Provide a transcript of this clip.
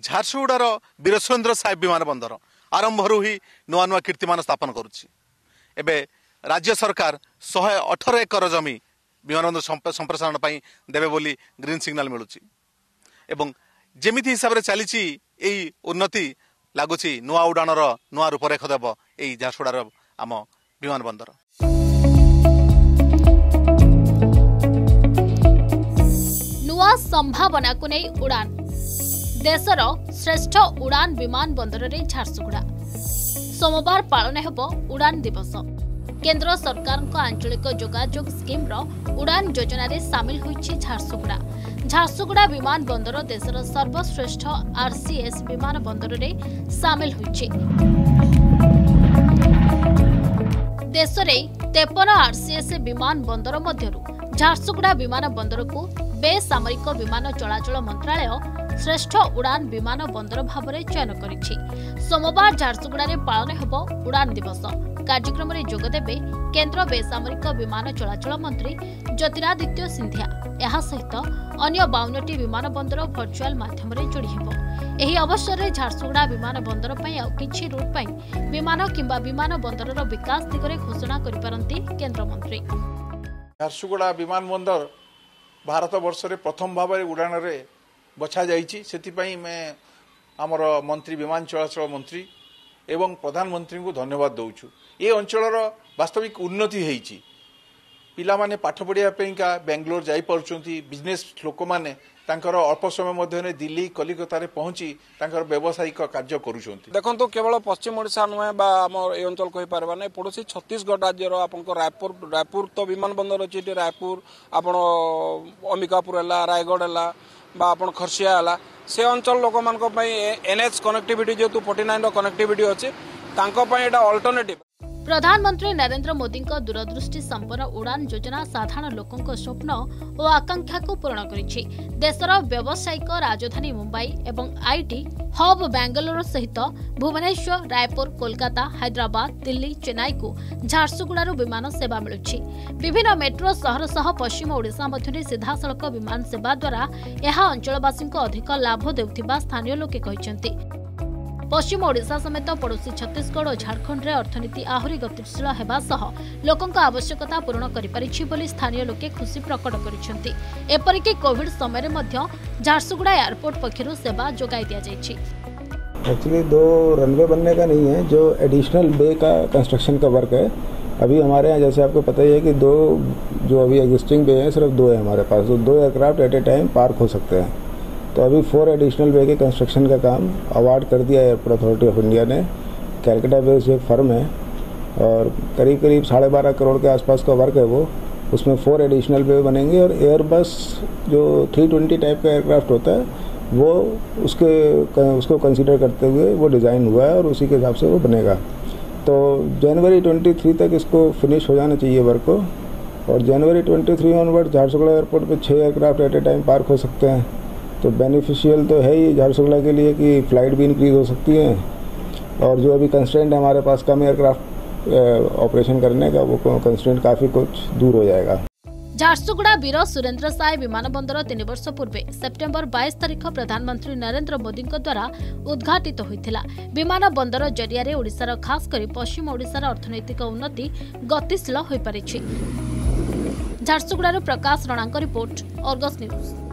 झारसुगुड़ार वीरसुरेन्द्र साहेब विमान बंदर आरंभ ही नुआ नुआ कीर्तिमान स्थापन करुच्ची। एबे राज्य सरकार 118 एकर जमी विमान बंदर संप्रसारण देवे बोली ग्रीन सिग्नल मिलूची एवं जेमिति हिसाब से चली उन्नति लगुच नुआ उड़ाणर नुआ रूपरेख देव यही झारसुगुड़ार आम विमान बंदर। नुआ संभावना को नहीं उड़ान देशर श्रेष्ठ उड़ान विमान बंदर रे झारसुगुड़ा सोमवार पालन हेबो उड़ान दिवस। केंद्र सरकार आंचलिक जोगाजोग स्कीम रो उड़ान योजना रे सामिल होईछि झारसुगुड़ा। झारसुगुड़ा विमान बंदर देशर सर्वश्रेष्ठ आरसीएस विमान बंदर रे सामिल होईछि। देश में 53 आरसीएस विमान बंदर मध्यरु झारसुगुड़ा विमान बंदर को बेसामरिक विमान चलाचल मंत्रालय श्रेष्ठ उड़ान विमान बंदर भाव में चयन करिछि। सोमवार झारसुगुड़ा रे पालन हेबो उड़ान दिवस। कार्यक्रम में जोगदेवे केंद्र बेसामरिक विमान चलाचल मंत्री ज्योतिरादित्य सिंधिया। यह सहित अन्य 52टी विमान बंदर भर्चुआल माध्यम रे जोड़ी हेबो। एही अवसर में झारसुगुड़ा विमान बंदर पई आ किछि रूट पई विमान किंबा विमान बंदरर विकास दिगरे घोषणा करि पारंती केंद्र मंत्री। झारसुगुड़ा विमान बंदर भारत वर्ष रे प्रथम भाव में उड़ान रे बछा जाइछि। सेतिपई मैं आमर मंत्री विमान चलाचल मंत्री एवं प्रधानमंत्री को धन्यवाद दौछु। ये अंचलर वास्तविक उन्नति होईछि। पिला माने पाठ पढ़िया पेंका बेंगलोर जाई परचुंती। बिजनेस लोक माने तांकर अल्प समय मध्य दिल्ली कलिकता रे पहुंची तांकर व्यावसायिक कार्य करूछंती। देखंतु केवल पश्चिम ओडिशा नुहे बा हमर ए अंचल कहि पारबा नै पड़ोसी छत्तीसगढ़ राज्यर आपनको रायपुर तो विमान बंदर अछि। रायपुर आपण अंबिकापुर हला रायगढ़ हला बा आपण खरसिया हला से अंचल लोक मान को पई एनएच कनेक्टिविटी जेतु 49 कनेक्टिविटी अछि तांको पई एटा अल्टरनेटिव। प्रधानमंत्री नरेंद्र मोदी दूरदृष्टि संपन्न उड़ान योजना साधारण लोकों स्वप्न और आकांक्षा को पूर्ण करिछि। देशर व्यावसायिक राजधानी मुंबई एवं आईटी हब बेंगलोर सहित भुवनेश्वर रायपुर कोलकाता हैदराबाद दिल्ली चेन्नई को झारसुगुड़ारू विमान सेवा मिलुछि। विभिन्न मेट्रो सहर सह पश्चिम ओडिशा मध्य सीधासलख विमान सेवा द्वारा यह अंचलवासी अधिक लाभ देउथिबा स्थानीय लोके कहिसेंति। पश्चिम ओडिशा समेत पड़ोसी छत्तीसगढ़ और झारखंड रे अर्थनीति आहुरी गतिशील हेबा सह लोकंक आवश्यकता पूर्ण करि परिछि बोली स्थानीय लोके खुशी प्रकट करिसेंति। एपरिके कोविड समय रे मध्य झारसुगुड़ा एयरपोर्ट पक्षरु सेवा जोगाई दिया जाइछि। एक्चुअली 2 रनवे बनने का नहीं है, जो एडिशनल बे का कंस्ट्रक्शन का वर्क है। अभी हमारे यहाँ जैसे आपको पता ही है कि 2 जो अभी एग्जिस्टिंग बे हैं सिर्फ 2 है हमारे पास, तो 2 aircraft at a time park हो सकते हैं। तो अभी 4 एडिशनल बे के कंस्ट्रक्शन का काम अवार्ड कर दिया है एयरपोर्ट अथॉरिटी ऑफ इंडिया ने। कैलकाटा बेस्ड एक फर्म है और करीब 12.5 करोड़ के आसपास का वर्क है वो। उसमें 4 एडिशनल बे बनेंगे और एयरबस जो 320 टाइप का एयरक्राफ्ट होता है वो उसको कंसीडर करते हुए वो डिज़ाइन हुआ है और उसी के हिसाब से वो बनेगा। तो जनवरी 23 तक इसको फिनिश हो जाना चाहिए वर्क को, और जनवरी 23 ऑनवर्ड झारसुगुड़ा एयरपोर्ट पे 6 aircraft at a time park हो सकते हैं। तो बेनिफिशियल तो है ही झारसुगुड़ा के लिए कि फ्लाइट भी इंक्रीज हो सकती है, और जो अभी कंस्ट्रेंट है हमारे पास कम एयरक्राफ्ट ऑपरेशन करने का, वो कंस्ट्रेंट काफ़ी कुछ दूर हो जाएगा। झारसुगुड़ा वीर सुरेन्द्र साय विमान बंदर 3 वर्ष पूर्व सेप्टेम्बर 22 तारिख प्रधानमंत्री नरेंद्र मोदी द्वारा उद्घाटित होइथिला। विमान बंदर जरिया ओडिशार खास करी पश्चिम ओडिशार अर्थनैतिक उन्नति गतिशील होई परिछि। Jharsuguda Prakash Ranank report, Argus news.